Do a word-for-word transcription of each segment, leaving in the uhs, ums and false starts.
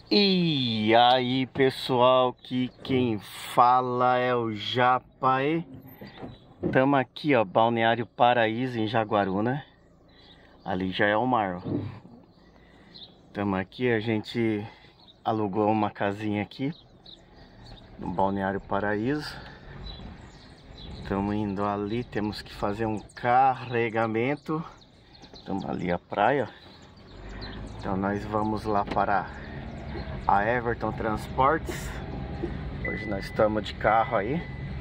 E aí, pessoal, que quem fala é o Japa. Estamos aqui, ó, Balneário Paraíso, em Jaguaruna. Ali já é o mar, ó. Estamos aqui, a gente alugou uma casinha aqui no Balneário Paraíso. Estamos indo ali, temos que fazer um carregamento. Estamos ali a praia. Então nós vamos lá para a Everton Transportes. Hoje nós estamos de carro aí.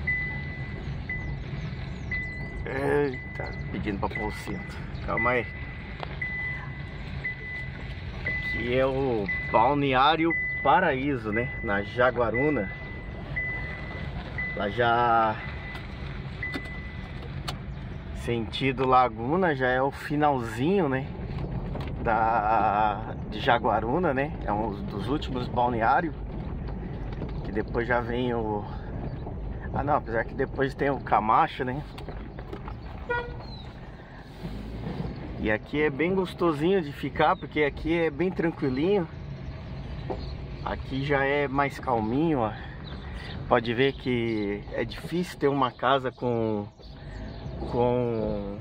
Eita, pedindo para pôr o cinto. Calma aí. Aqui é o Balneário Paraíso, né? Na Jaguaruna. Lá já sentido Laguna, já é o finalzinho, né? Da, de Jaguaruna, né? É um dos últimos balneários. Que depois já vem o... Ah não, apesar que depois tem o Camacho, né? E aqui é bem gostosinho de ficar, porque aqui é bem tranquilinho. Aqui já é mais calminho, ó. Pode ver que é difícil ter uma casa com... Com...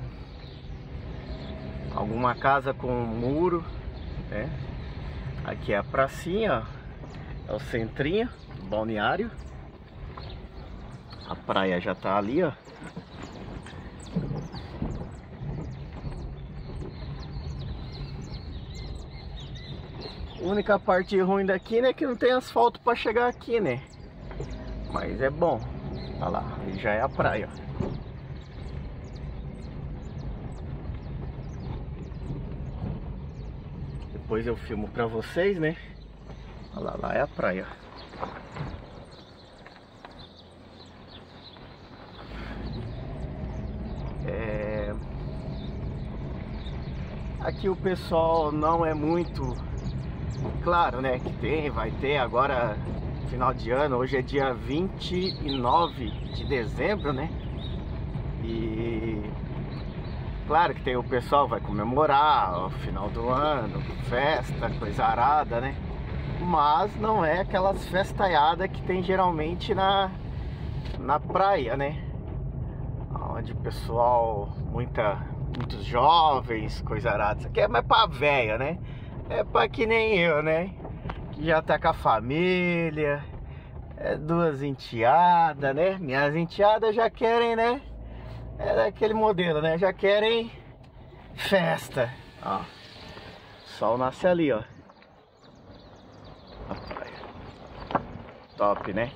Alguma casa com muro, né? Aqui é a pracinha, ó. É o centrinho do balneário. A praia já tá ali, ó. A única parte ruim daqui, né, é que não tem asfalto para chegar aqui, né? Mas é bom. Olha lá, ali já é a praia, ó. Depois eu filmo pra vocês, né? Olha lá, lá é a praia. É... Aqui o pessoal não é muito... Claro, né? Que tem, vai ter agora, final de ano. Hoje é dia vinte e nove de dezembro, né? E... Claro que tem o pessoal que vai comemorar o final do ano, festa, coisa arada, né? Mas não é aquelas festaiadas que tem geralmente na, na praia, né? Onde o pessoal, muita, muitos jovens, coisa arada. Isso aqui é mais pra véia, né? É pra que nem eu, né? Que já tá com a família, é duas enteadas, né? Minhas enteadas já querem, né? É daquele modelo, né? Já querem festa. Ó, o sol nasce ali, ó. A praia. Top, né?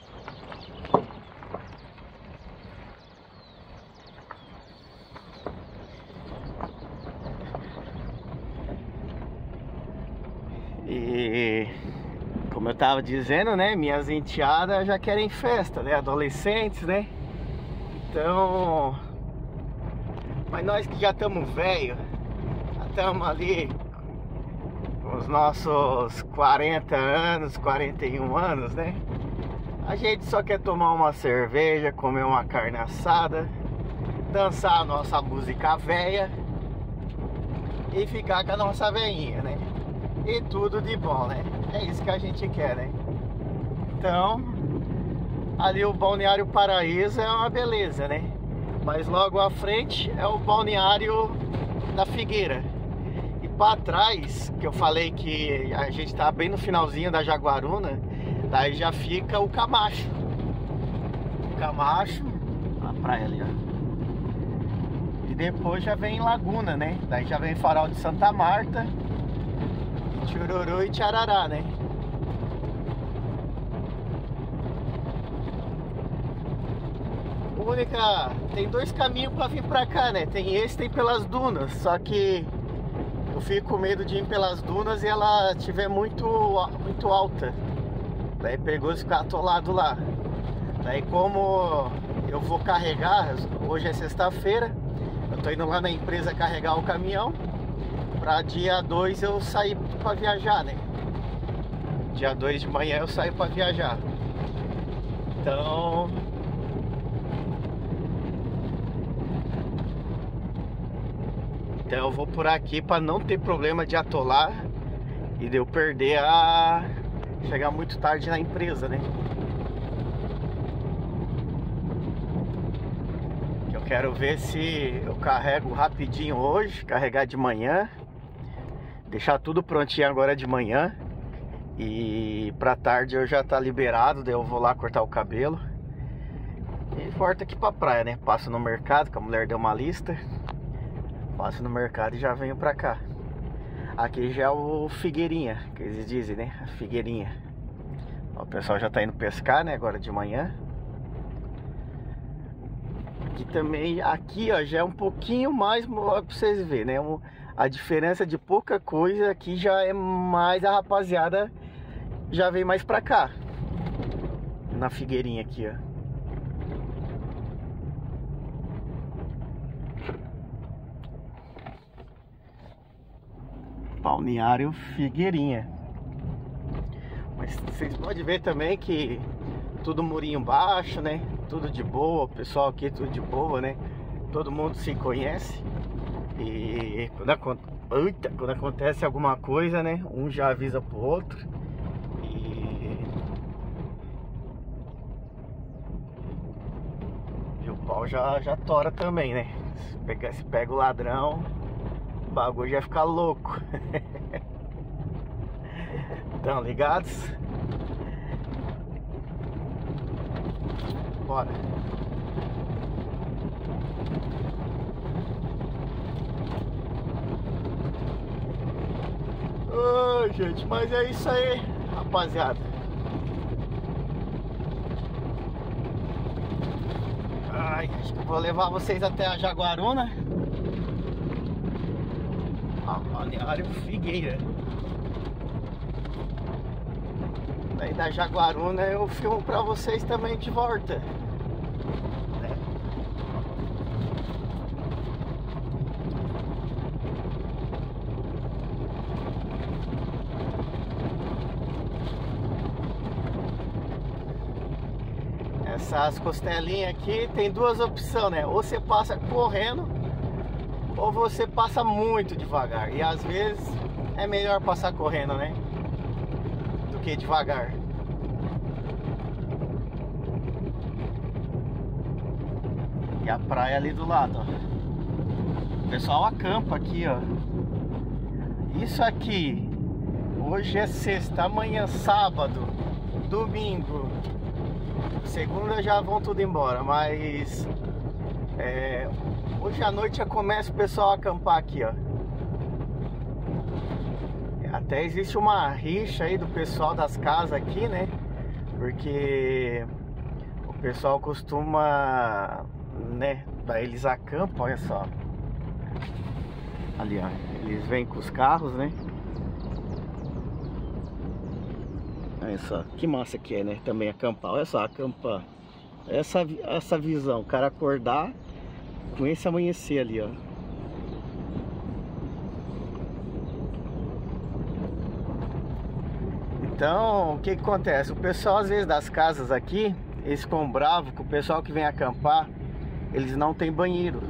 E como eu tava dizendo, né? Minhas enteadas já querem festa, né? Adolescentes, né? Então, mas nós que já estamos velhos, já estamos ali com os nossos quarenta anos, quarenta e um anos, né? A gente só quer tomar uma cerveja, comer uma carne assada, dançar a nossa música velha e ficar com a nossa velhinha, né? E tudo de bom, né? É isso que a gente quer, né? Então... Ali o Balneário Paraíso é uma beleza, né? Mas logo à frente é o Balneário da Figueira. E para trás, que eu falei que a gente tá bem no finalzinho da Jaguaruna, daí já fica o Camacho. O Camacho, a praia ali, ó. E depois já vem Laguna, né? Daí já vem Farol de Santa Marta, Chururu e Tcharará, né? Única, tem dois caminhos para vir para cá, né? Tem esse, tem pelas dunas. Só que eu fico com medo de ir pelas dunas e ela estiver muito, muito alta. Daí é perigoso ficar atolado lá. Daí como eu vou carregar, hoje é sexta-feira, eu tô indo lá na empresa carregar o caminhão. Para dia dois eu sair para viajar, né? Dia dois de manhã eu saio para viajar. Então... Então eu vou por aqui para não ter problema de atolar e de eu perder a chegar muito tarde na empresa, né? Eu quero ver se eu carrego rapidinho hoje, carregar de manhã, deixar tudo prontinho agora de manhã, e pra tarde eu já tá liberado, daí eu vou lá cortar o cabelo e volto aqui pra praia, né? Passo no mercado, que a mulher deu uma lista, passo no mercado e já venho pra cá. Aqui já é o Figueirinha, que eles dizem, né? A Figueirinha. O pessoal já tá indo pescar, né? Agora de manhã. Aqui também, aqui ó, já é um pouquinho mais, pra vocês verem, né? Um, a diferença de pouca coisa aqui já é mais, a rapaziada já vem mais pra cá. Na Figueirinha aqui, ó. Balneário Figueirinha. Mas vocês podem ver também que tudo murinho baixo, né? Tudo de boa, o pessoal aqui tudo de boa, né? Todo mundo se conhece. E quando, eita, quando acontece alguma coisa, né? Um já avisa pro outro. E, e o pau já, já tora também, né? Se pega, se pega o ladrão, o bagulho já fica louco. Estão ligados? Bora. Ai, gente, mas é isso aí, rapaziada. Ai, acho que eu vou levar vocês até a Jaguaruna. Ah, Balneário Figueira. Daí da Jaguaruna eu filmo pra vocês também de volta, né? Essas costelinhas aqui tem duas opções, né? Ou você passa correndo, ou você passa muito devagar. E às vezes é melhor passar correndo, né? Do que devagar. E a praia ali do lado, ó. O pessoal acampa aqui, ó. Isso aqui, hoje é sexta, amanhã sábado, domingo, segunda já vão tudo embora, mas é, hoje à noite já começa o pessoal a acampar aqui, ó. Até existe uma rixa aí do pessoal das casas aqui, né? Porque o pessoal costuma, né? Daí eles acampam, olha só. Ali, ó. Eles vêm com os carros, né? Olha só, que massa que é, né? Também acampar. Olha só, acampar. Essa, essa visão, o cara acordar com esse amanhecer ali, ó. Então, o que que acontece? O pessoal, às vezes, das casas aqui, eles ficam bravos com o pessoal que vem acampar. Eles não têm banheiro.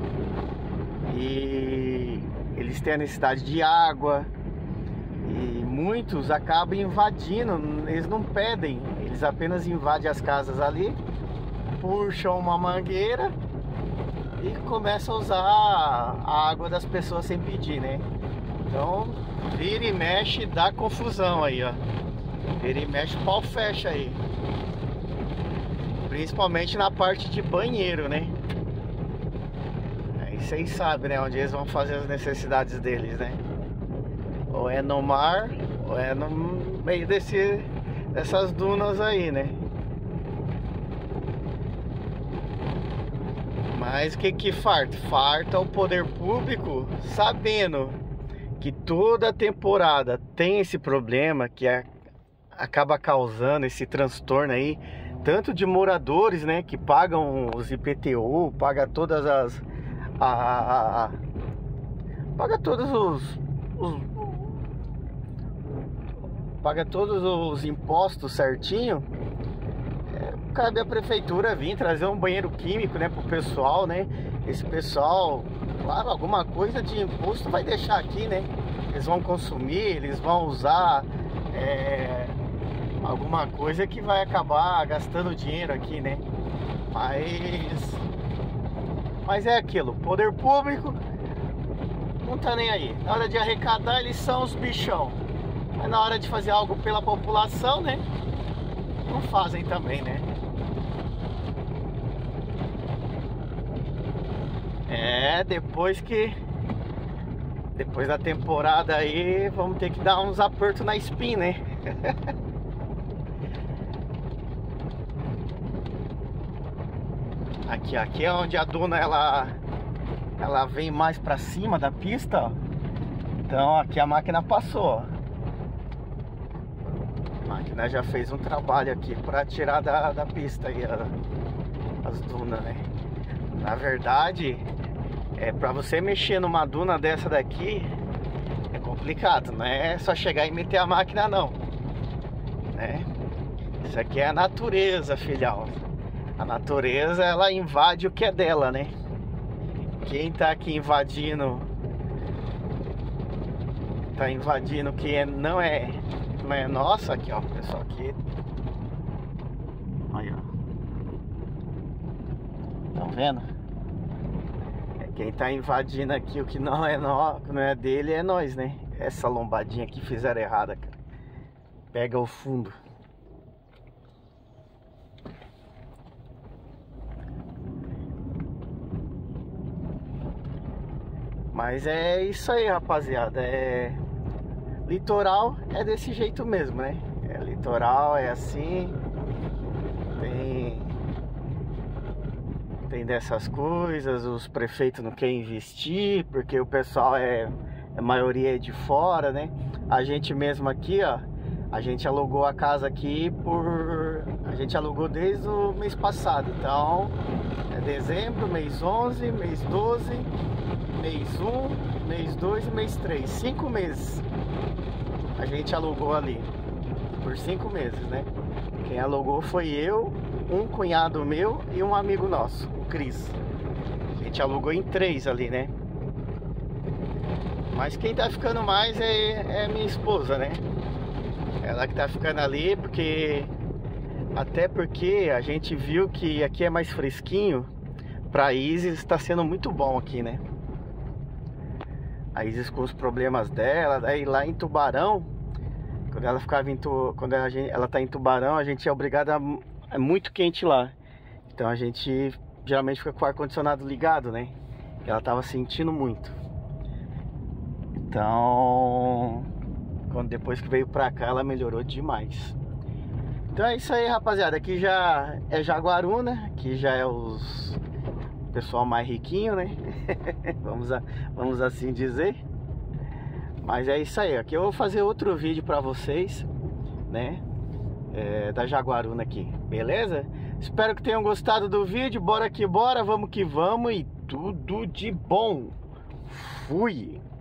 E eles têm a necessidade de água. E muitos acabam invadindo, eles não pedem, eles apenas invadem as casas ali, puxam uma mangueira e começam a usar a água das pessoas sem pedir, né? Então, vira e mexe, dá confusão aí, ó. Vira e mexe, o pau fecha aí. Principalmente na parte de banheiro, né? Aí vocês sabem, né? Onde eles vão fazer as necessidades deles, né? Ou é no mar, ou é no meio desse, dessas dunas aí, né? Mas o que que farta? Farta o poder público, sabendo que toda temporada tem esse problema, que é, acaba causando esse transtorno aí, tanto de moradores, né, que pagam os I P T U, paga todas as... A, a, a, paga todos os... os paga todos os impostos certinho. É, cabe a prefeitura vir trazer um banheiro químico, né, pro pessoal, né? Esse pessoal, claro, alguma coisa de imposto vai deixar aqui, né? eles vão consumir, eles vão usar é, alguma coisa que vai acabar gastando dinheiro aqui, né? Mas, mas é aquilo, poder público não tá nem aí. Na hora de arrecadar, eles são os bichão. Mas na hora de fazer algo pela população, né? Não fazem também, né? É, depois que... Depois da temporada aí, vamos ter que dar uns apertos na espinha, né? Aqui, aqui é onde a duna, ela... Ela vem mais pra cima da pista, ó. Então aqui a máquina passou, ó. A máquina já fez um trabalho aqui pra tirar da, da pista aí a, as dunas, né? Na verdade, é, pra você mexer numa duna dessa daqui é complicado, não é só chegar e meter a máquina não, né? Isso aqui é a natureza, filhão. A natureza, ela invade o que é dela, né? Quem tá aqui invadindo, tá invadindo o que é, não é, não é nossa. Aqui, ó, pessoal, aqui. Olha, estão vendo? É, quem tá invadindo aqui o que não é no, que não é dele é nós, né? Essa lombadinha aqui fizeram errada, cara. Pega o fundo. Mas é isso aí, rapaziada. É... Litoral é desse jeito mesmo, né? É, litoral é assim. Tem... Tem dessas coisas. Os prefeitos não querem investir, porque o pessoal é... A maioria é de fora, né? A gente mesmo aqui, ó. A gente alugou a casa aqui por... A gente alugou desde o mês passado. Então, é dezembro, mês onze, mês doze... Mês um, mês dois e mês três. Cinco meses a gente alugou ali. Por cinco meses, né? Quem alugou foi eu, um cunhado meu e um amigo nosso, o Cris. A gente alugou em três ali, né? Mas quem tá ficando mais é, é minha esposa, né? Ela que tá ficando ali, porque... Até porque a gente viu que aqui é mais fresquinho. Pra Isis está sendo muito bom aqui, né? A Isis com os problemas dela, daí lá em Tubarão, quando ela ficava em tu, quando a gente, ela tá em Tubarão, a gente é obrigado a, é muito quente lá. Então a gente geralmente fica com o ar condicionado ligado, né? Que ela tava sentindo muito. Então, quando depois que veio pra cá, ela melhorou demais. Então é isso aí, rapaziada. Aqui já é Jaguaruna, aqui já é os pessoal mais riquinho, né? vamos, a, vamos assim dizer. Mas é isso aí. Aqui eu vou fazer outro vídeo pra vocês, né? É, da Jaguaruna aqui, beleza? Espero que tenham gostado do vídeo. Bora que bora, vamos que vamos e tudo de bom. Fui!